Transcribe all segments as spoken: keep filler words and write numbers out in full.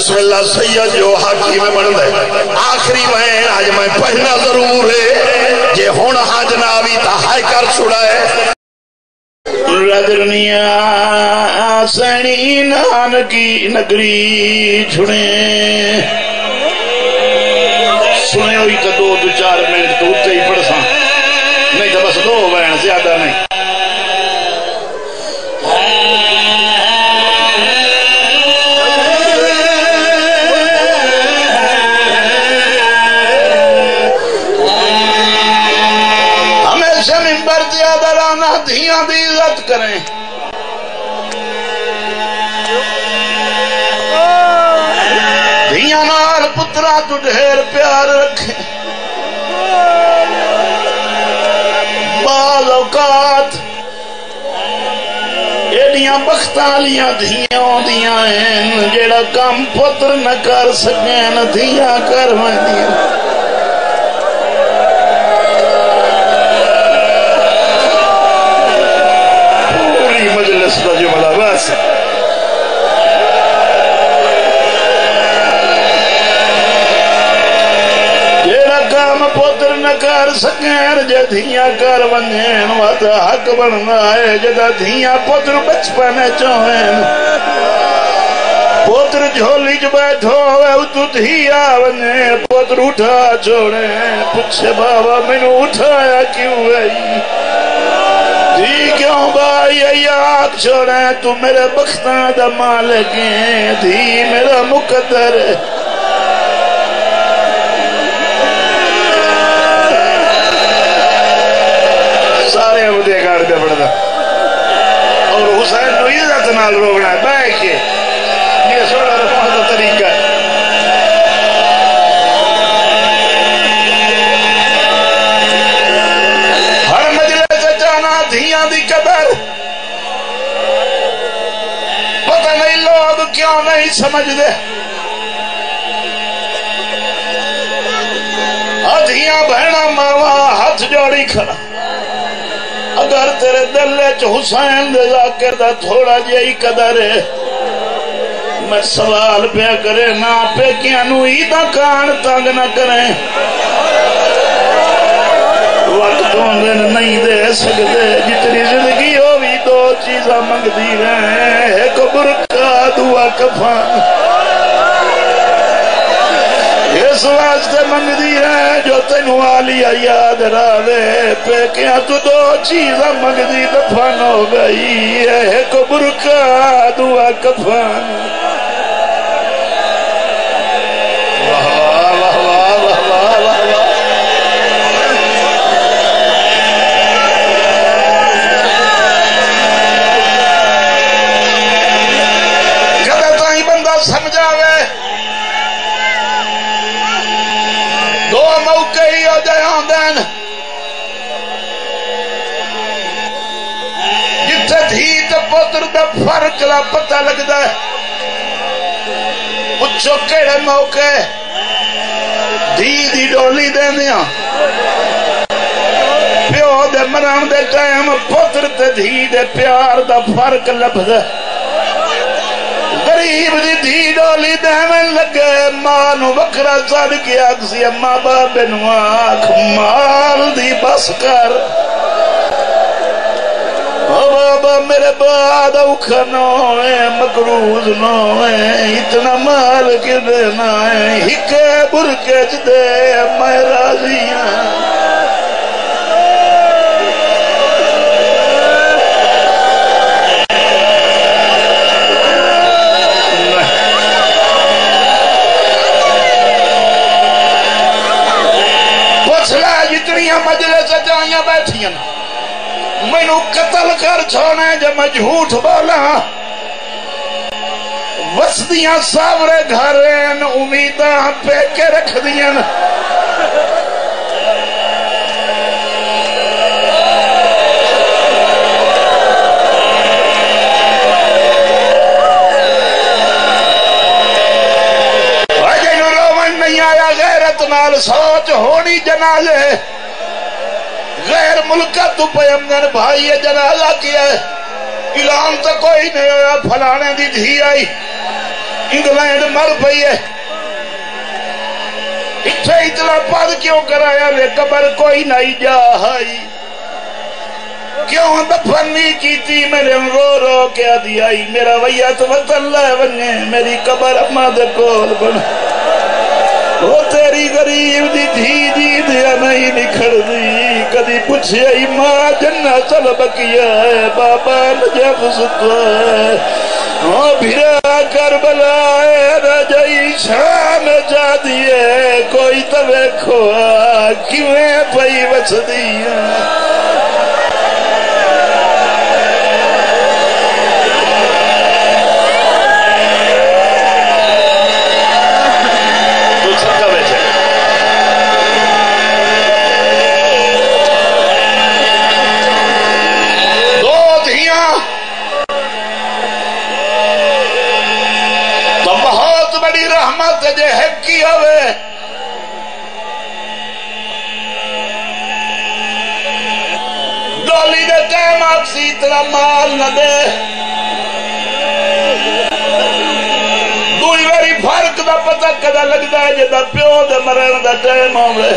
بسم اللہ سید جو حاکی میں بڑھ دے آخری میں آج میں پڑھنا ضرور ہے جے ہون ہاں جنابی تا ہائی کر چھڑا ہے ردرنیا سنی نانکی نگری چھڑے سنے ہوئی تو دو دو چار منٹ تو اٹھتے ہی پڑھ ساں نہیں تو بس دو بین زیادہ نہیں ہمیشہ منبر زیادہ رانا دھیاں دی عزت کریں دھیاں نال پترا تو ڈھیر پیار رکھیں بعض اوقات ایڈیاں بختالیاں دھیاں دیاں ہیں جیڑا کام پتر نہ کر سکیں نہ دھیاں کر میں دیاں پوری مجلس کا جملہ بس پوتر نہ کر سکیں جے دھیاں کر ونجین واتا حق بننا ہے جدا دھیاں پوتر بچپنے چوہیں پوتر جھولی جو بیٹھو ہوئے تو دھیا ونجے پوتر اٹھا چھوڑے پچھے بابا منو اٹھایا کیوں ہے دھی کیوں بھائی یہ آگ چھوڑے تو میرے بختان دا مالک ہیں دھی میرا مقدر ہے سارے مجھے گاڑ دے پڑھتا اور حسین نو عزت نال روکنا ہے بھائی کے یہ سوڑا رفاہ دا طریقہ ہے ہر مجلے سے جانا دھیاں دی قدر پتہ نہیں لوگ کیوں نہیں سمجھ دے دھیاں بہنا ماما ہاتھ جوڑی کھڑا اگر تیرے دلے چو حسین دے ذاکر دا تھوڑا جائی قدر ہے میں سوال پہ کرے نا پہ کیا نو ایدہ کان تنگ نہ کریں وقتوں دن نہیں دے سکتے جتنی زندگی ہو بھی دو چیزاں منگ دی رہے ایک برکہ دعا کفان اس واسطے منگ دی رہے جو تینو آلیا یاد راوے پہ کیا تو دو چیزاں منگ دی دفن ہو گئی ایک برکہ دعا کفن واہ واہ واہ واہ واہ واہ کدھے تائیں بندہ سمجھاوے دو موقع ہی ہو جائیں دین جتھے دھی تے پتر دا فرق لا پتہ لگ دا ہے پچھو کیڑے موقع دھی دی ڈولی دین دیا پیو دے مران دے ٹائم پتر تے دھی دے پیار دا فرق لب دا غریب دی دھی ڈولی دیمن لگے مانو وکرہ زد کیا کسی اماں بابے نواک مال دی بس کر بابا میرے بعد اوکھا نوے مقروض نوے اتنا مال کی دینا ہے ہکے برکے جدے میں راضیاں مجلس جائیاں بیٹھیاں میں نو قتل کر چھوڑے جب میں جھوٹ بولا وسدیاں ساورے گھرین امیداں پہ کے رکھ دیاں آجے نو رومن نہیں آیا غیرت نال سوچ ہونی جنازے غیر ملکہ تو پیمدن بھائی جنازہ کیا ہے اعلان تو کوئی نہیں ہویا پھلانے دی دھی آئی انگلینڈ مر پئی ہے اتھے اتنا پد کیوں کرایا وے قبر کوئی نہیں جا ہائی کیوں دفن نہیں کیتی میرے رو رو کے آدھی آئی میرا ویت وطن لے بنے میری قبر اما دے کول بن وہ تیری غریب دی دھی دی دیا نہیں نکھڑ دی کدی پوچھے ای ماں جنہ چل بکیا ہے بابا نجف ستا ہے وہ بھرا کربلا ہے رجائی شام جا دیئے کوئی توے کھوا کیویں پئی بچ دیا جے حق کی ہوئے ڈولی دے ٹائم آپ سی اتنا مال نہ دے دوئی میری فرق دا پتہ کدا لگتا ہے جے دا پیو دے مرن دا ٹائم ہوئے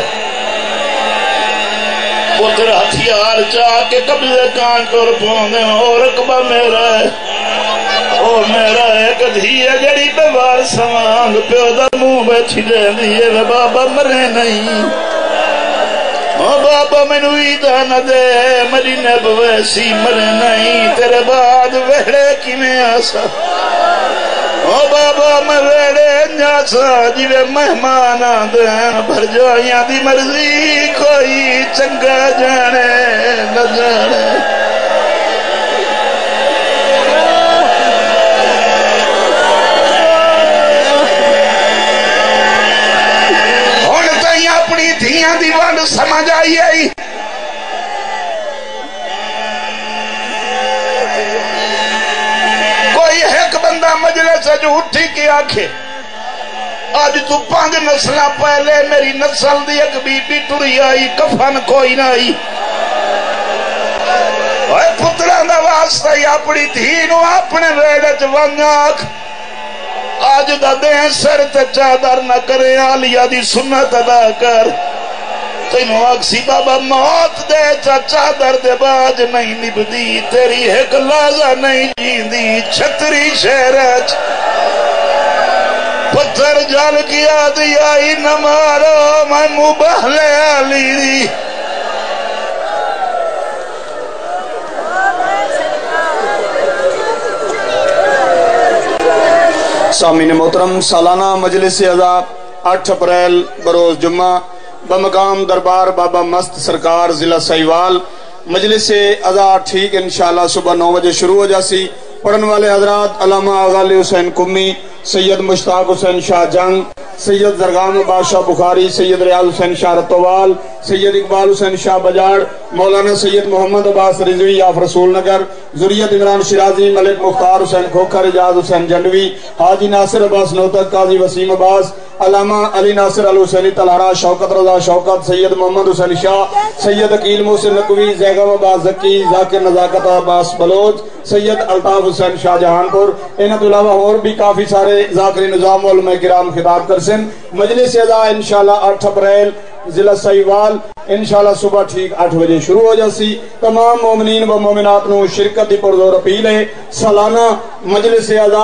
پتر ہتھیار چاہ کے قبضے کان کر پوندے اور رقبہ میرا ہے او میرا ایک دھی ہے جڑی بیوار سوانگ پیو دا منہ بیٹھی دے دیئے وہ بابا مرے نہیں او بابا میں نویدہ نہ دے مری نب ویسی مرے نہیں تیرے بعد ویڑے کی میں آسا او بابا میں ویڑے نجاسا جیوے مہمان آدھیں بھر جائیاں دی مرضی کوئی چنگا جانے نہ جانے دھیاں دیوان سمجھ آئی آئی کوئی ایک بندہ مجلس ہے جو اٹھی کی آنکھیں آج تو پانچ نسلہ پہلے میری نسل دی ایک بی بی ٹری آئی کفن کوئی نہ آئی اے پتران دا واسطہ ہی اپنی دھینوں اپنے ویڑت ونگاک آج دا دیں سر تے چادر نہ کرے آلیا دی سنت ادا کر تینوں اکسی بابا موت دے چادر دے باج نہیں نبدی تیری ایک لازہ نہیں جیندی چھتری شہرچ پتھر جال کیا دیا ہی نہ مارو میں مبہلے آلی دی سامعین محترم سالانہ مجلس عزا آٹھ اپریل بروز جمعہ بمقام دربار بابا مست سرکار ضلع سہیوال مجلس عزا ٹھیک انشاءاللہ صبح نو بجے شروع ہو جاسی پڑھن والے حضرات علامہ غالی حسین کمی سید مشتاق حسین شاہ جنگ سید زرگام بادشاہ بخاری سید ریاض حسین شاہ رتوال سید اقبال حسین شاہ بجاڑ مولانا سید محمد عباس رضوی آف رسول نگر ذریت عمران شرازی ملک مختار حسین کھوکھر اجاز حسین جنڈوی حاجی ناصر عباس نوتک قاضی وسیم عباس علامہ علی ناصر الحسینی طلحہ شوکت رضا شوکت سید محمد حسین شاہ سید عقیل محسن نقوی زیغم عباس زکی ذاکر نزاکت عباس بلوچ سید الطاف حسین شاہ جہانپور انہوں علاوہ اور بھی کافی سارے ذاکری نظام علماء کرام خطاب کرسن مجلس عزا انشاءاللہ آٹھ اپریل ضلع سہیوال انشاءاللہ صبح ٹھیک آٹھ بجے شروع ہو جاسی تمام مومنین و مومنات نو شرکت دی پردور اپیل ہے سالانہ مجلس عزا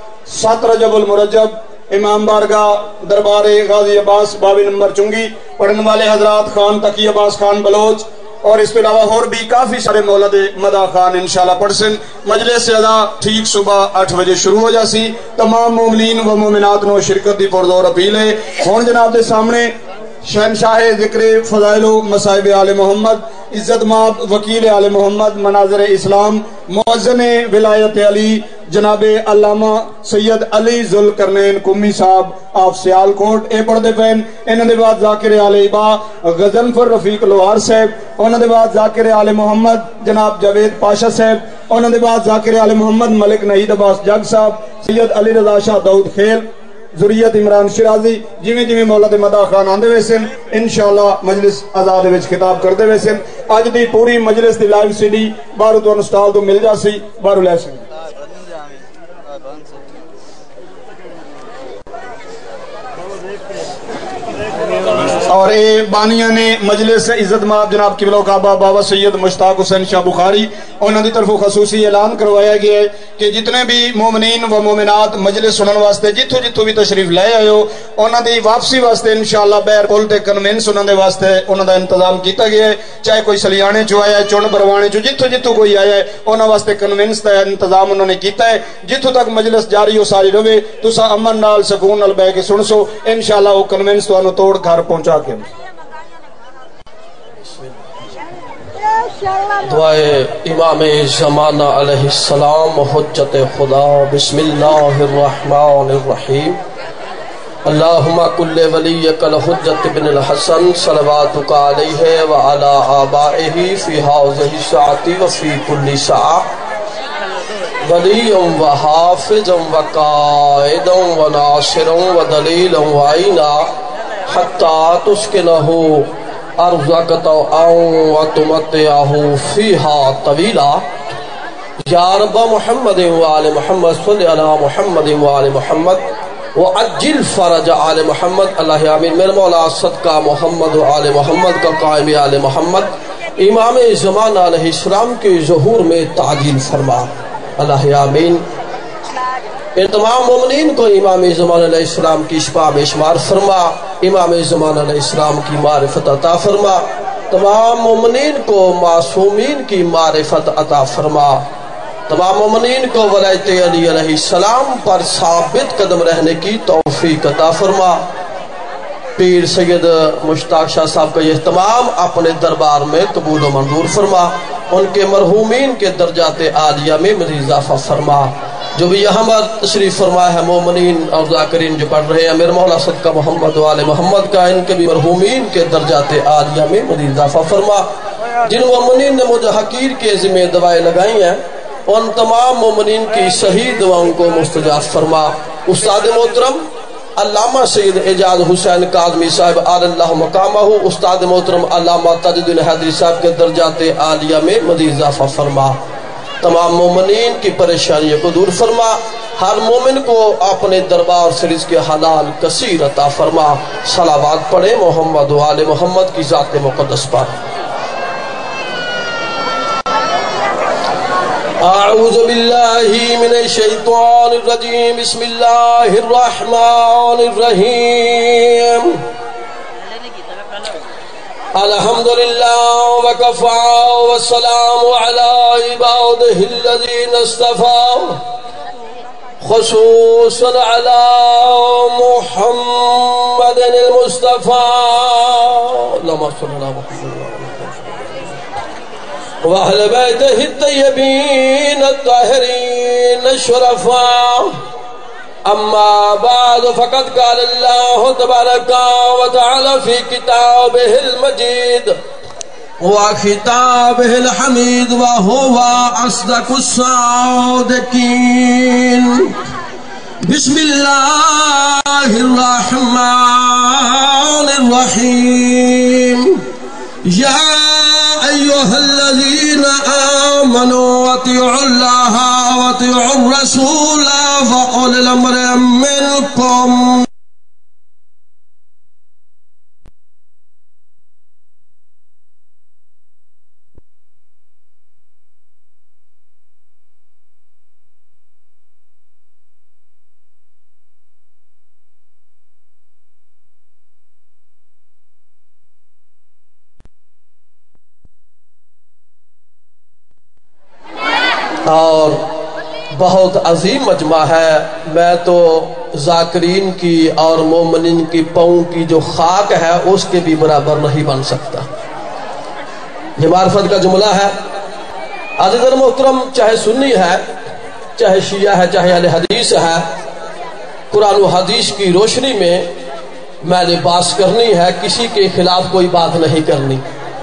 سات رجب المرجب امام بارگاہ دربار غازی عباس بابی نمبر چنگی پڑھن والے حضرات خان تقی عباس خان بلوچ اور اس کے علاوہ اور بھی کافی سارے مولد مدہ خان انشاءاللہ پڑھسن مجلس عزا ٹھیک صبح آٹھ بجے شروع ہو جاسی تمام مومنین و مومنات نو شرکت دی پردور اپیل ہے ہون جناب دے سامنے شہنشاہ ذکر فضائل و مصائب آل محمد عزت ماب وکیل آل محمد مناظر اسلام معزن ولایت علی جناب علامہ سید علی ذوالقرنین کمی صاحب آپ سیال کوٹ اے پڑھ دے پین انہوں دے بعد ذاکر آل عبا غزنفر رفیق لوہار صاحب انہوں دے بعد ذاکر آل محمد جناب جاوید پاشا صاحب انہوں دے بعد ذاکر آل محمد ملک نہید عباس جگ صاحب سید علی رضا شاہ داؤد خیل ذریت عمران شرازی جویں جویں مولد مدہ خان آندے ویسن انشاءاللہ مجلس آزاد وچ خطاب کردے ویسن اج دی پوری مجلس دی لائیو سی ڈی بارو تو انسٹال تو مل جاسی بارو لے سن اور اے بانیاں نے مجلس عزت مآب جناب قبلہ کعبہ بابا سید مشتاق حسین شاہ بخاری انہوں دی طرف خصوصی اعلان کروایا گیا ہے کہ جتنے بھی مومنین و مومنات مجلس سنن واسطے جتھو جتھو بھی تشریف لے آئے ہو انہوں دی واپسی واسطے انشاءاللہ بیر پول تے کنوینس انہوں دے واسطے انہوں دا انتظام کیتا گیا ہے، چاہے کوئی سلیانے چو آیا ہے چون بروانے چو جتھو جتھو کوئی آیا ہے انہوں واسطے کنوینس دا انتظام انہوں نے کیتا ہے، جتھو تک مجلس جاری ہو ساری روے تو سا امن نال سکون نال بے کے سن سو انشاءاللہ وہ کنوینس تو انہوں توڑ گھر پہنچا کے دعائے امام زمانہ علیہ السلام حجت خدا بسم اللہ الرحمن الرحیم اللہم کل ولیک الحجت بن الحسن صلواتک علیہ وعلا آبائہ فی حاضر ساعتی وفی کل ساعہ ولی و حافظ و قائد و ناصر و دلیل و عینا حتی تسکنہو ارزقت و تمتعہ فیہا طویلا یا رب محمد و آل محمد صلی علی محمد و آل محمد وعجل فرج آل محمد اللہ آمین۔ میرے مولا صدقہ محمد و آل محمد کا قائم آل محمد امام زمانہ علیہ السلام کے ظہور میں تعجیل فرما اللہ آمین۔ ان تمام مومنین کو امام زمان علیہ السلام کی شفاء میں شمار فرما، امام زمان علیہ السلام کی معرفت عطا فرما، تمام مومنین کو معصومین کی معرفت عطا فرما، تمام مومنین کو ولایت علی علیہ السلام پر ثابت قدم رہنے کی توفیق عطا فرما۔ پیر سید مشتاق شاہ صاحب کا یہ اہتمام اپنے دربار میں قبول و منظور فرما، ان کے مرحومین کے درجات عالیہ میں مزید اضافہ فرما، جو بھی یہاں پر تشریف فرما ہے مومنین اور ذاکرین جو پڑھ رہے ہیں میرے مولا صدقہ محمد و آل محمد کا ان کے بھی مرحومین کے درجات عالیہ میں مزید اضافہ فرما۔ جن مومنین نے مجھے حقیر کے ذمہ دعائیں لگائی ہیں ان تمام مومنین کی صحیح دعاؤں کو مستجاب فرما۔ استاد محترم علامہ سید اعجاز حسین کاظمی صاحب آل اللہ مقامہ، استاد محترم علامہ تاج الدین حیدری صاحب کے درجات عالیہ میں مزید اضافہ فرما، تمام مومنین کی پریشانیوں کو دور فرما، ہر مومن کو اپنے دربار سے رزق حلال کثیر عطا فرما۔ صلوات پڑھیں محمد و آل محمد کی ذات مقدس پر۔ اعوذ باللہ من الشیطان الرجیم بسم اللہ الرحمن الرحیم الحمدللہ وکفا والسلام علی عبادہ الذین اصطفى خصوصا علی محمد المصطفى اللہم صلی اللہ محمد وأهل بيته الطيبين الطاهرين الشرفاء أما بعد فقد قال الله تبارك وتعالى في كتابه المجيد وكتابه الحميد وهو أصدق الصادقين بسم الله الرحمن الرحيم يا أيها الذين آمنوا اطيعوا الله واطيعوا الرسول وأولي الأمر منكم اور بہت عظیم مجمع ہے۔ میں تو ذاکرین کی اور مومنین کی پاؤں کی جو خاک ہے اس کے بھی برابر نہیں بن سکتا۔ یہ معرفت کا جملہ ہے۔ عزیزان محترم، چاہے سنی ہے چاہے شیعہ ہے چاہے اہل حدیث ہے، قرآن و حدیث کی روشنی میں میں نے بات کرنی ہے، کسی کے خلاف کوئی بات نہیں کرنی۔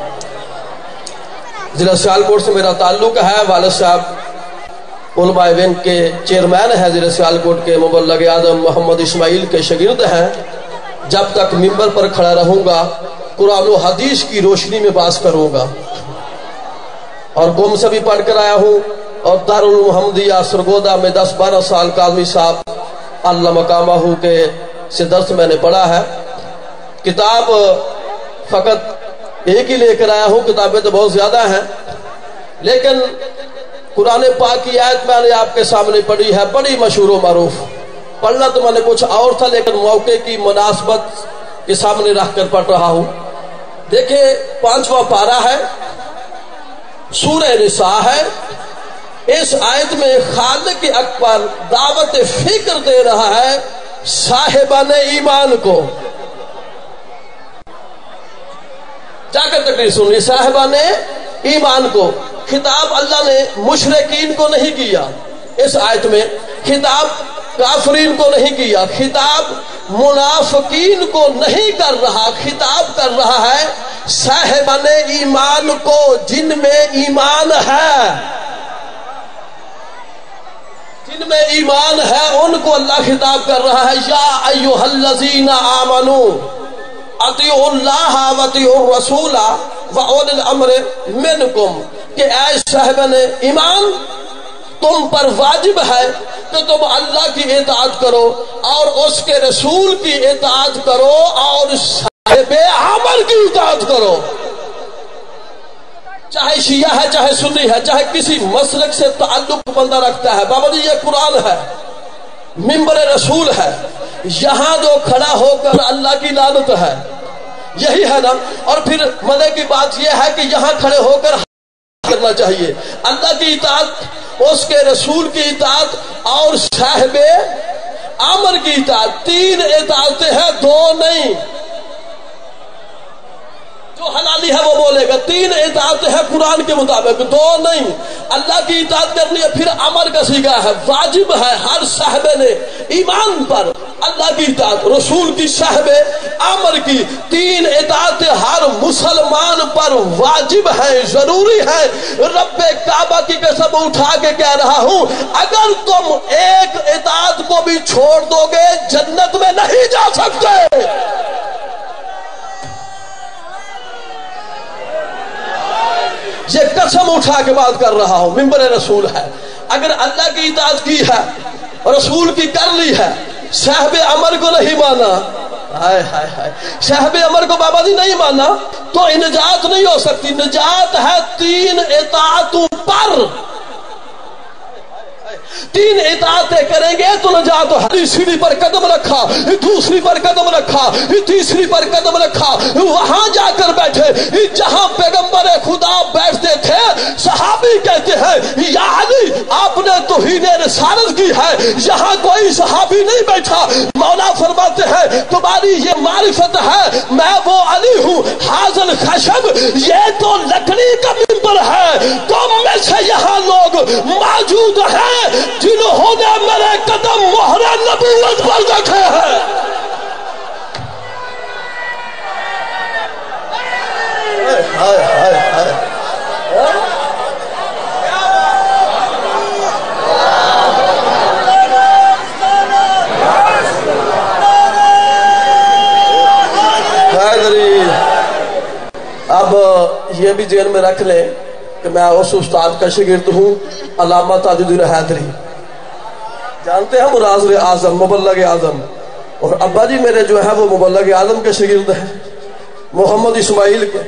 ضلع سیالکوٹ سے میرا تعلق ہے، والد صاحب علماء ایونٹ کے چیئرمین ہیں، ضلع سیالکوٹ کے مبلغ اعظم محمد اسماعیل کے شاگرد ہیں۔ جب تک ممبر پر کھڑا رہوں گا قرآن و حدیث کی روشنی میں بات کروں گا، اور قوم سے بھی پڑھ کر آیا ہوں، اور دارالمحمدیہ سرگودا میں دس بارہ سال کاظمی صاحب اللہ مقامہ کے سے درس میں نے پڑھا ہے۔ کتاب فقط ایک ہی لے کر آیا ہوں، کتابیں تو بہت زیادہ ہیں، لیکن قرآن پاک کی آیت میں نے آپ کے سامنے پڑھی ہے، بڑی مشہور و معروف۔ پڑھنا تو میں نے کچھ اور تھا، لیکن موقع کی مناسبت کے سامنے رکھ کر پڑھ رہا ہوں۔ دیکھیں پانچواں پارہ ہے، سورہ نساء ہے۔ اس آیت میں خالق اکبر دعوت فکر دے رہا ہے صاحبان ایمان کو۔ جا کر تقریر سنیے، صاحبان ایمان کو خطاب اللہ نے مشرکین کو نہیں کیا، اس آیت میں خطاب کافرین کو نہیں کیا، خطاب منافقین کو نہیں کر رہا، خطاب کر رہا ہے صاحبان ایمان کو جن میں ایمان ہے، جن میں ایمان ہے ان کو اللہ خطاب کر رہا ہے۔ یا ایھا الذین آمنوا اطیعوا اللہ واطیعوا الرسول واولی الامر منکم، کہ اے صاحبان ایمان تم پر واجب ہے کہ تم اللہ کی اطاعت کرو اور اس کے رسول کی اطاعت کرو اور صاحب امر کی اطاعت کرو، چاہے شیعہ ہے چاہے سنی ہے چاہے کسی مسلک سے تعلق بندہ رکھتا ہے۔ بابا جی یہ قرآن ہے، منبر رسول ہے، یہاں جو کھڑا ہو کر اللہ کی لعنت ہے، یہی ہے نا۔ اور پھر مزے کی بات یہ ہے کہ یہاں کھڑے ہو کر کرنا چاہیے اللہ کی اطاعت، اس کے رسول کی اطاعت اور صاحب امر کی اطاعت۔ تین اطاعتیں ہیں، دو نہیں۔ جو حلالی ہے وہ بولے گا، تین اطاعت ہے قرآن کے مطابق، دو نہیں۔ اللہ کی اطاعت کرنی ہے، پھر امر کا صیغہ ہے، واجب ہے ہر صاحب نے ایمان پر اللہ کی اطاعت، رسول کی صاحب امر کی۔ تین اطاعت ہر مسلمان پر واجب ہے، ضروری ہے۔ رب کعبہ کی قسم اٹھا کے کہہ رہا ہوں، اگر تم ایک اطاعت کو بھی چھوڑ دو گے جنت میں نہیں جا سکتے۔ یہ قسم اٹھا کے بات کر رہا ہوں، منبر رسول ہے۔ اگر اللہ کی اطاعت کی ہے، رسول کی کر لی ہے، صاحب امر کو نہیں مانا، ہائے ہائے ہائے صاحب امر کو بابا جی نہیں مانا تو نجات نہیں ہو سکتی۔ نجات ہے تین اطاعتوں پر، تین اطاعتیں کریں گے تو نجات ہو۔ سیڑھی پر قدم رکھا، دوسری پر قدم رکھا، تیسری پر قدم رکھا، وہاں جا کر بیٹھے جہاں پیغمبر خدا بیٹھتے تھے۔ صحابی کہتے ہیں یا علی آپ نے توہین رسالت کی ہے، یہاں کوئی صحابی نہیں بیٹھا۔ مولا فرماتے ہیں تمہاری یہ معرفت ہے میں وہ علی ہوں، حاضر خشب یہ تو لکڑی کا منبر ہے، تم میں سے یہاں لوگ موجود ہیں جنہوں نے میرے قدم مہر نبوت پر رکھے ہیں۔ ہائے ہائے ہائے اب یہ بھی ذہن میں رکھ لیں کہ میں اس استاد کا شاگرد ہوں، علامہ تاج الدین حیدری، جانتے ہیں مناظر اعظم، مبلغ اعظم، اور ابا جی میرے جو ہے وہ مبلغ اعظم کے شاگرد ہیں، محمد اسماعیل کے۔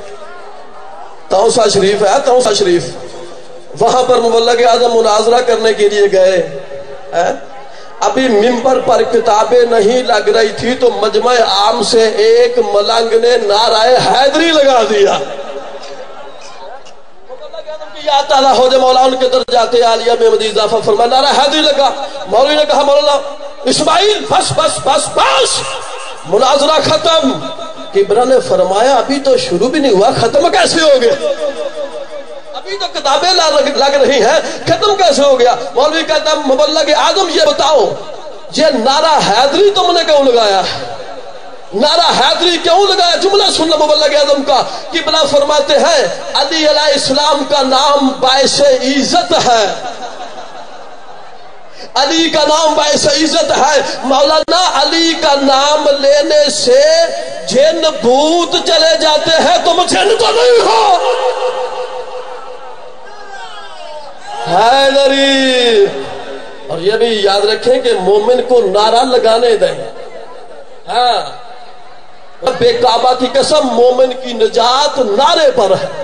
توسا شریف ہے، توسا شریف، وہاں پر مبلغ اعظم مناظرہ کرنے کے لیے گئے۔ ابھی ممبر پر کتابیں نہیں لگ رہی تھی تو مجمع عام سے ایک ملنگ نے نعرہ حیدری لگا دیا۔ یا تعالیٰ ہو جائے مولا ان کے درجات عالیہ میں مزید اضافہ فرمائے، نعرہ حیدری لگا۔ مولوی نے کہا مولانا اسماعیل بس بس بس بس مناظرہ ختم۔ کبرا نے فرمایا ابھی تو شروع بھی نہیں ہوا، ختم کیسے ہو گیا؟ ابھی تو کتابیں لگ رہی ہیں، ختم کیسے ہو گیا؟ مولوی کہتا مبلغ اعظم یہ بتاؤ یہ نعرہ حیدری تم نے کیوں لگایا؟ نعرہ حیدری کیوں لگایا؟ جملہ سننا مبلغ اعظم کا۔ قبلہ فرماتے ہیں علی علیہ السلام کا نام باعث عزت ہے، علی کا نام باعث عزت ہے۔ مولانا علی کا نام لینے سے جن بھوت چلے جاتے ہیں، تم جن تو نہیں ہو۔ حیدری، اور یہ بھی یاد رکھیں کہ مومن کو نعرہ لگانے دیں، ہاں رب کعبہ کی قسم مومن کی نجات نعرے پر ہے،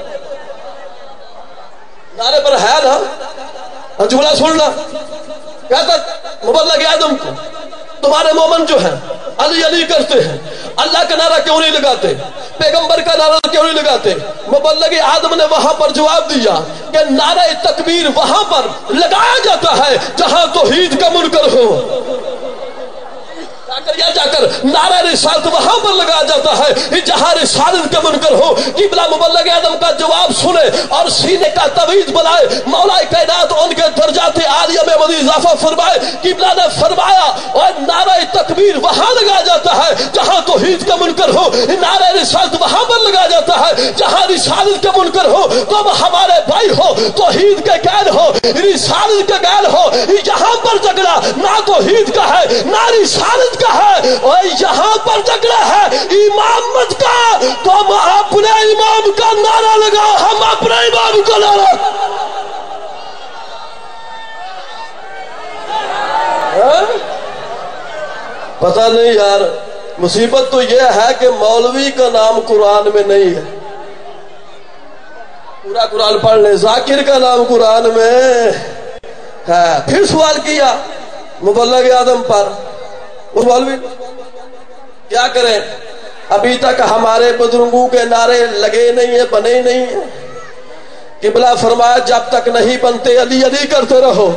نعرے پر ہے نا، جملہ سننا کہتا مبلغ آدم کو تمہارے مومن جو ہیں علی علی کرتے ہیں، اللہ کا نعرہ کیوں نہیں لگاتے، پیغمبر کا نعرہ کیوں نہیں لگاتے؟ مبلغ آدم نے وہاں پر جواب دیا کہ نعرہ تکبیر وہاں پر لگایا جاتا ہے جہاں توحید کا منکر ہو، جا کر یا جا کر نعرہ رسالت وہاں پر لگایا جاتا ہے جہاں رسالت کا منکر ہو۔ قبلہ مبلغ آدم کا جواب سنے اور سینے کا تویز بلائے، مولا کائنات ان کے درجات عالیہ میں مزید اضافہ فرمائے۔ قبلہ نے فرمایا اور نعرہ تکبیر وہاں لگایا جاتا ہے جہاں توحید کا منکر ہو، نعرہ رسالت وہاں پر لگایا جاتا ہے جہاں رسالت کا منکر ہو۔ تم ہمارے بھائی ہو، توحید کے قائل ہو، رسالت کے قائل ہو، یہاں پر جھگڑا نہ توحید کا ہے نہ رسالت کا ہے، اور یہاں پر جھگڑا ہے امامت کا۔ تم اپنے امام کا نعرہ لگاؤ، ہم اپنے امام کا نعرہ۔ پتہ نہیں یار، مصیبت تو یہ ہے کہ مولوی کا نام قرآن میں نہیں ہے، پورا قرآن پڑھ لیں، ذاکر کا نام قرآن میں ہے۔ پھر سوال کیا مبلغ آدم پر، اس مولوی کیا کریں، ابھی تک ہمارے بزرگوں کے نعرے لگے نہیں ہیں، بنے نہیں ہیں۔ قبلہ فرمایا جب تک نہیں بنتے علی علی کرتے رہو۔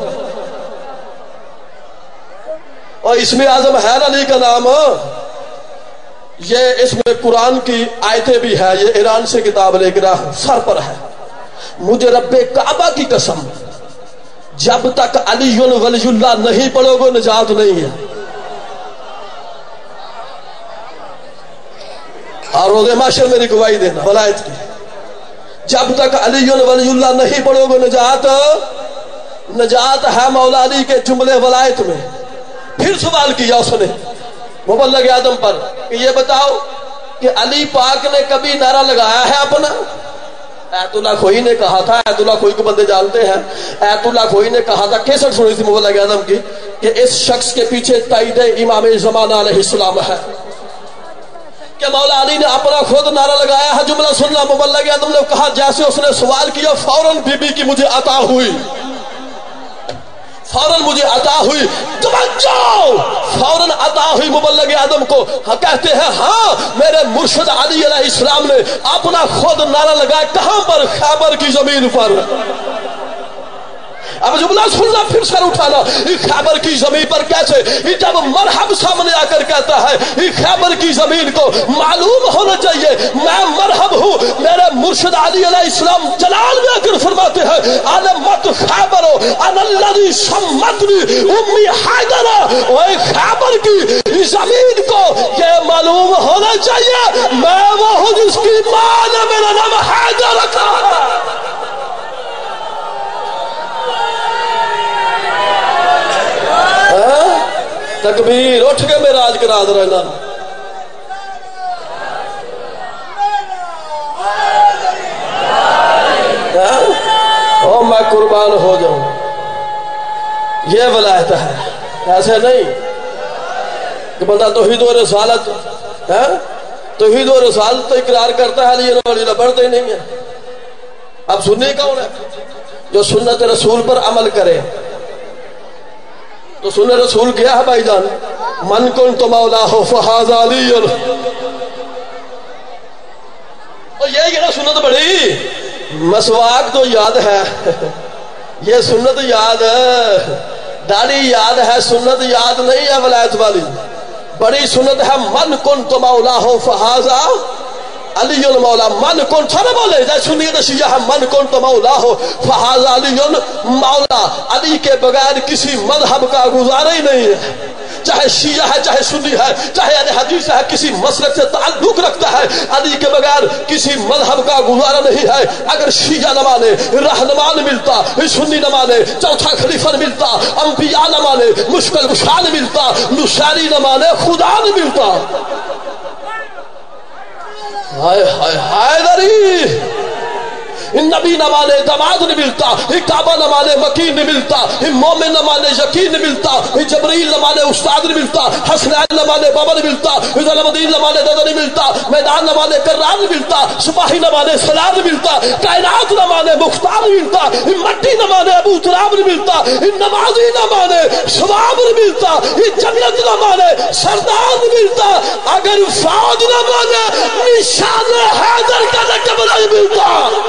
اور اس میں اعظم ہے علی کا نام، یہ اس میں قرآن کی آیتیں بھی ہے، یہ ایران سے کتاب لے کے رہا سر پر ہے۔ مجھے رب کعبہ کی قسم جب تک علی ولی اللہ نہیں پڑھو گے نجات نہیں ہے۔ اور روز محشر میری گواہی دینا ولایت کی، جب تک علی ولی اللہ نہیں پڑھو گے نجات نجات ہے مولا علی کے جملے ولایت میں۔ پھر سوال کیا اس نے مبلغ آدم پر کہ یہ بتاؤ کہ علی پاک نے کبھی نعرہ لگایا ہے اپنا؟ ایت اللہ خوئی نے کہا تھا، ایت اللہ خوئی کو بندے جانتے ہیں، ایت اللہ خوئی نے کہا تھا، کیسٹ سنی تھی مبلغ آدم کی، کہ اس شخص کے پیچھے تائید امام زمانہ علیہ السلام ہے، کہ مولا علی نے اپنا خود نعرہ لگایا ہے۔ جملہ سننا، مبلغ آدم نے کہا جیسے اس نے سوال کیا فوراً بی بی کی مجھے عطا ہوئی، فوراً مجھے عطا ہوئی، توجہ، فوراً عطا ہوئی مبلغ آدم کو۔ کہتے ہیں ہاں میرے مرشد علی علیہ السلام نے اپنا خود نعرہ لگایا، کہاں پر؟ خیبر کی زمین پر۔ اب جملہ سننا، پھر سر اٹھانا، خیبر کی زمین پر کیسے؟ جب مرحب سامنے آ کر کہتا ہے خیبر کی زمین کو معلوم ہونا چاہیے میں مرحب ہوں۔ میرے مرشد علی علیہ السلام جلال میں آ کر فرماتے ہیں علمت خیبر انا الذی سمتنی امی حیدرہ، اور خیبر کی زمین کو یہ معلوم ہونا چاہیے میں وہ ہوں جس کی ماں نے میرا نام حیدر رکھا ہے۔ تکبیر، اٹھ کے معراج کرا دے رہنا۔ او میں قربان ہو جاؤں، یہ ولایت ہے، ایسے نہیں کہ بندہ توحید و رسالت توحید و رسالت تو اقرار کرتا ہے لیکن ولی پڑھتے ہی نہیں ہے۔ اب سنی کون ہے؟ جو سنت رسول پر عمل کرے۔ تو سنت رسول کیا ہے بھائی جان؟ من کنت مولا ہو فہذا علی، اور یہ کہنا سنت بڑی مسواک تو یاد ہے، یہ سنت یاد ہے، داڑھی یاد ہے، سنت یاد نہیں ہے ولایت والی۔ بڑی سنت ہے من کنت مولا ہو فہذا علی مولا، من کن سارے بولے جائے سنیت شیعہ ہے، من کن تو مولا ہو فہذا علی مولا، علی کے بغیر کسی مذہب کا گزارا ہی نہیں ہے، چاہے شیعہ ہے چاہے سنی ہے چاہے اہل حدیث ہے، کسی مسلک سے تعلق رکھتا ہے، علی کے بغیر کسی مذہب کا گزارا نہیں ہے۔ اگر شیعہ نہ مانے رہنما نہ ملتا، سنی نہ مانے چوتھا خلیفہ نہ ملتا، انبیاء نہ مانے مشکل کشا نہ ملتا، نصیری نہ مانے خدا نہ ملتا۔ ہائے ہائے ہائے دری نبی نہ مانے دماد نہیں ملتا، کعبہ نہ مانے مکین نہیں ملتا، مومن نہ مانے یقین نہیں ملتا، جبریل نہ مانے استاد نہیں ملتا، حسنین نہ مانے بابا نہیں ملتا، الدین نہ مانے دادا نہیں ملتا، میدان نہ مانے کرار نہیں ملتا، سپاہی نہ مانے سلام نہیں ملتا، کائنات نہ مانے مختار نہیں ملتا، مٹی نہ مانے ابو تراب نہیں ملتا، نمازی نہ مانے ثواب نہیں ملتا، جنت نہ مانے سردار نہیں ملتا، اگر فوج نہ مانے نشان حیدر کا رقم نہیں ملتا۔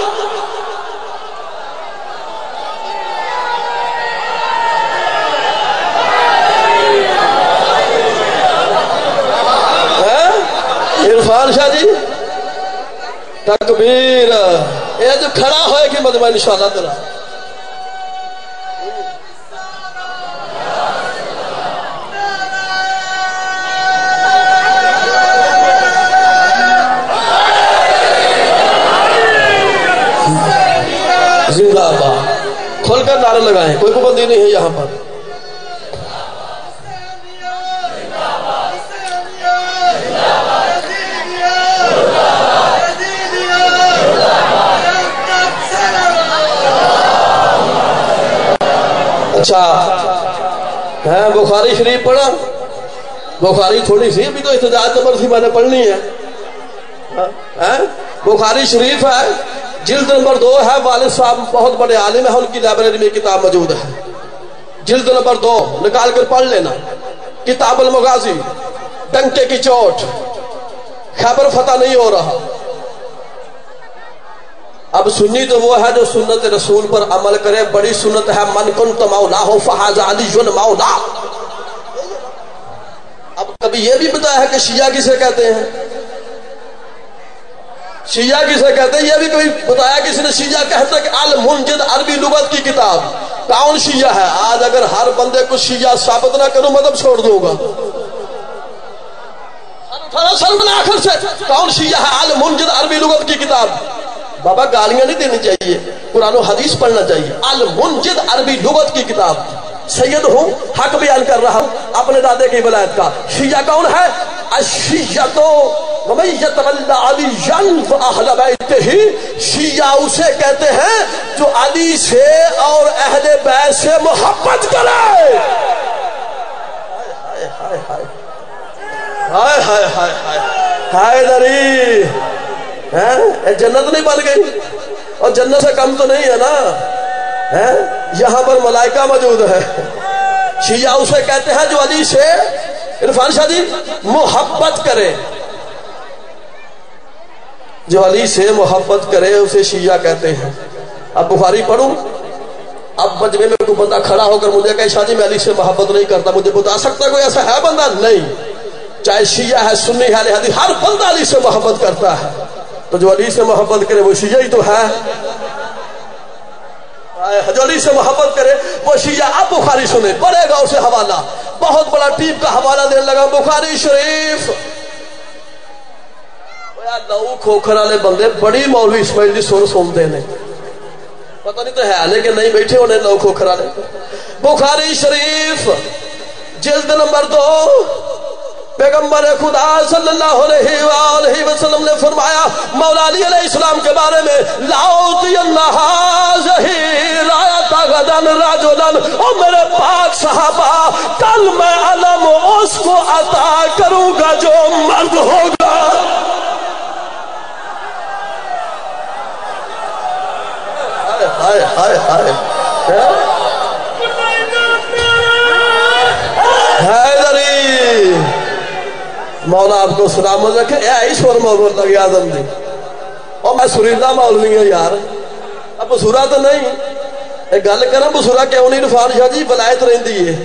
عرفان شاہ جی تکبیر، یہ جو کھڑا ہوئے کہ مدمہ انشاءاللہ ترہ زندہ آباد کھول کر نعرہ لگائیں، کوئی پابندی نہیں ہے یہاں پر۔ اچھا ہے بخاری شریف پڑھا، بخاری تھوڑی سی ابھی تو احتجاج نمبر تھی میں نے پڑھنی ہے۔ بخاری شریف ہے، جلد نمبر دو ہے، والد صاحب بہت بڑے عالم ہے، ان کی لائبریری میں کتاب موجود ہے، جلد نمبر دو نکال کر پڑھ لینا، کتاب المغازی، ڈنکے کی چوٹ، خیبر فتح نہیں ہو رہا۔ اب سنی تو وہ ہے جو سنت رسول پر عمل کرے، بڑی سنت ہے من کنت مولا ہو فہذا علی مولا۔ اب کبھی یہ بھی بتایا ہے کہ شیعہ کسے کہتے ہیں، شیعہ کسے کہتے ہیں، یہ بھی کبھی بتایا کسی نے شیعہ کہتا ہے کہ المنجد عربی لغت کی کتاب۔ کون شیعہ ہے؟ آج اگر ہر بندے کو شیعہ ثابت نہ کروں مطلب چھوڑ دوں گا۔ آخر سے کون شیعہ ہے؟ المنجد عربی لغت کی کتاب۔ بابا گالیاں نہیں دینی چاہیے، قرآن و حدیث پڑھنا چاہیے۔ المنجد عربی لغت کی کتاب، سید ہوں، حق بیان کر رہا ہوں اپنے دادے کی ولایت کا۔ شیعہ کون ہے؟ الشیعۃ ومن یتولی علیٰ واہل بیتہ، شیعہ اسے کہتے ہیں جو علی سے اور اہل بیت سے محبت کرے۔ ہائے ہائے ہائے ہائے ہائے ہائے ہائے دری ہے، جنت نہیں بن گئی، اور جنت سے کم تو نہیں ہے نا، یہاں پر ملائکہ موجود ہے۔ شیعہ اسے کہتے ہیں جو علی سے، عرفان شاہ جی، محبت کرے، جو علی سے محبت کرے اسے شیعہ کہتے ہیں۔ اب بخاری پڑھوں، اب مجمع میں کوئی بندہ کھڑا ہو کر مجھے کہے شاہ جی میں علی سے محبت نہیں کرتا، مجھے بتا سکتا کوئی ایسا ہے بندہ؟ نہیں، چاہے شیعہ ہے، سنی ہے، اہل حدیث، ہر بندہ علی سے محبت کرتا ہے، تو جو علی سے محبت کرے وہ شیعہ ہی تو ہے، جو علی سے محبت کرے وہ شیعہ۔ اب بخاری سنے، پڑھے گا اسے حوالہ، بہت بڑا ٹیپ کا حوالہ دینے لگا، بخاری شریف۔ نو کھوکھر والے بندے بڑی مولوی اسماعیل دی سن سنتے ہیں، پتہ نہیں تو ہے کہ نہیں بیٹھے ہونے نو کھوکھر والے۔ بخاری شریف جلد نمبر دو، پیغمبر خدا صلی اللہ علیہ وآلہ وسلم نے فرمایا مولا علی علیہ السلام کے بارے میں، لاؤتی اللہ ظہیرایت غدن رجلن، اور میرے پاک صحابہ کل میں علم اس کو عطا کروں گا جو مرد ہوگا۔ ہائے ہائے ہائے حیدری، مولا آپ کو سلامت رکھے، اے ایشور مولا کی آدم دی، اور میں سریندہ مولوی ہوں یار، اب بسورا تو نہیں، ایک گل کرنا بسورا کیوں نہیں؟ عرفان شاہ جی ولایت رہندی ہے،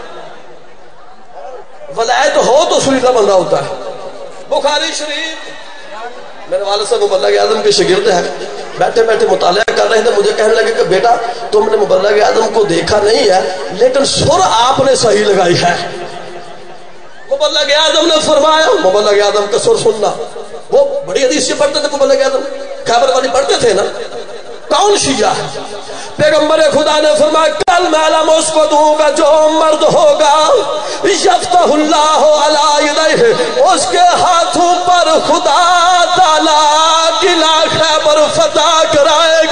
ولایت ہو تو سریندہ بندہ ہوتا ہے۔ بخاری شریف، میرے والد صاحب مبلغ اعظم کے شاگرد ہیں، بیٹھے بیٹھے مطالعہ کر رہے تھے، مجھے کہنے لگے کہ بیٹا تم نے مبلغ اعظم کو دیکھا نہیں ہے لیکن سر آپ نے صحیح لگائی ہے۔ مبلغ اعظم نے فرمایا، مبلغ اعظم کا سر سننا، وہ بڑی حدیث سے پڑھتے تھے مبلغ اعظم، خیبر والی پڑھتے تھے نا۔ کون شیعہ ہے؟ پیغمبر خدا نے فرمایا کل میں علم اس کو دوں گا جو مرد ہوگا، یفتح اللہ علی یدیہ، اس کے ہاتھوں پر خدا تعالیٰ قلعہ خیبر فتح کرائے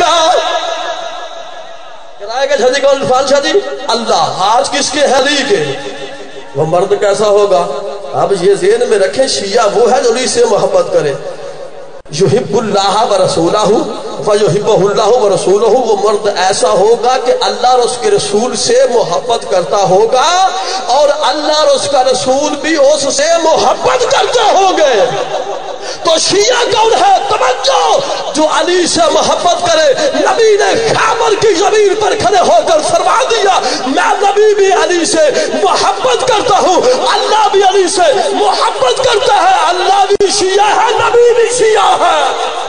شاہ جی کون عرفان شاہ جی؟ اللہ. آج کس کے ہے؟ علی کے. وہ مرد کیسا ہوگا؟ اب یہ ذہن میں رکھیں شیعہ وہ ہے جو علی سے محبت کرے. یحب اللہ و رسولہ ویحبہ اللہ و رسولہ. وہ مرد ایسا ہوگا کہ اللہ اور اس کے رسول سے محبت کرتا ہوگا اور اللہ اور اس کا رسول بھی اس سے محبت کرتے ہوں گے. تو شیعہ کون ہے؟ توجہ. جو علی سے محبت کرے. نبی نے خیبر کی زمین پر کھڑے ہو کر فرما دیا میں نبی بھی علی سے محبت کرتا ہوں, اللہ بھی علی سے محبت کرتا ہے. اللہ بھی شیعہ ہے, نبی بھی شیعہ ہے.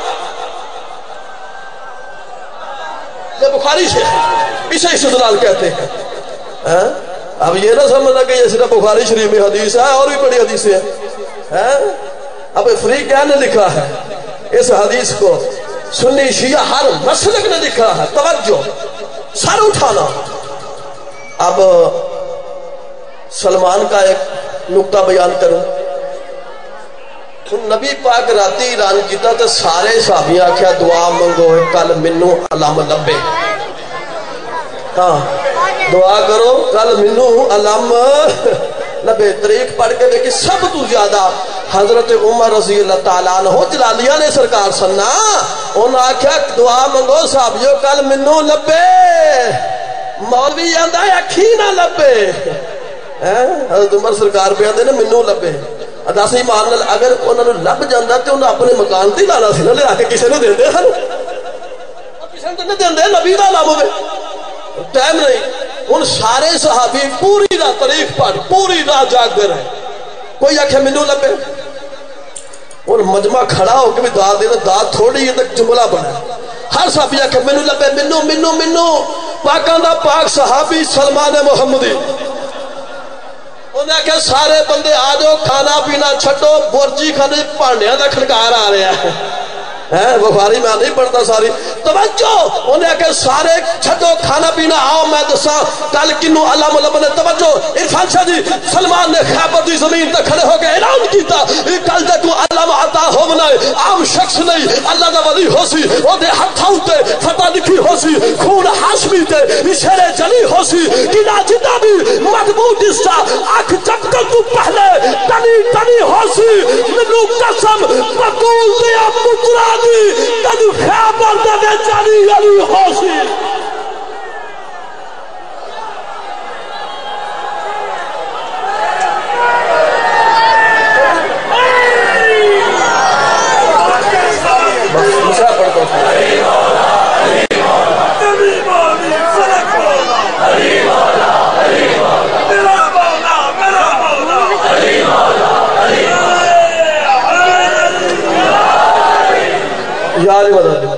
یہ بخاری سے اسے استدلال کہتے ہیں. اب یہ نہ سمجھنا کہ یہ صرف بخاری شریف میں حدیث ہے, اور بھی بڑی حدیثیں ہیں. اب فریق کیا نے لکھا ہے اس حدیث کو؟ سنی شیعہ ہر مسلک نے لکھا ہے. توجہ, سر اٹھانا. اب سلمان کا ایک نقطہ بیان کروں. نبی پاک راتی اعلان کیتا تے سارے صحابی آکھیا دعا منگو کل منو علام لبے. ہاں دعا کرو کل منو علام لبے. طریق پڑھ کے دیکھی سب تو زیادہ حضرت عمر رضی اللہ تعالیٰ عنہ جلالیہ نے سرکار سننا. انہوں آکھیا دعا منگو صحابیو کل منو لبے. مولوی آندہ ہے اکھی نہ لبے. حضرت عمر سرکار پہ آندے نے منو لبے. دس ایمان نال اگر انہوں نے لب جاندہ تو انہوں اپنے مکان تے لانا سی نہ لے آکے کسی نے دے دے سن کسی نے دے دے نبی دا نام ہوئے. ٹائم نہیں. ان سارے صحابی پوری رات طریق پر پوری رات جاگتے رہے. کوئی آکھے منو لبے. اور مجمع کھڑا ہو کے بھی دعا دینا, دعا تھوڑی یہ تک جملہ بنا. ہر صحابی آکھے منو لبے منو منو منو. پاکان دا پاک صحابی سلمان محمدی انہیں کہ سارے بندے آ جاؤ کھانا پینا چھٹو بورجی کھانے پانڈیاں دا کھڑکار آ رہے ہیں. بخاری میں نہیں پڑھتا ساری. توجہ, انہیں کہ سارے چھٹو کھانا پینا آؤ میں دساں کل کنو علام علم نے. توجہ, عرفان شاہ جی سلمان نے خیبر دی زمین تے کھڑے ہو کے اعلان کیتا کل تے کو علام عطا ہو بنائے عام شخص نہیں اللہ دا ولی ہو سی. او دے ہتھاں تے فتح لکھی ہو سی, خون ہاشمی تے شیر جلی ہو سی. کنا جدا بھی مضبوط اسا آنکھ چپکن تو پہلے تنی تنی ہو سی. منو قسم بطول دیا مطرا تد خیبر دے چلی علی ہو سی. یار مدد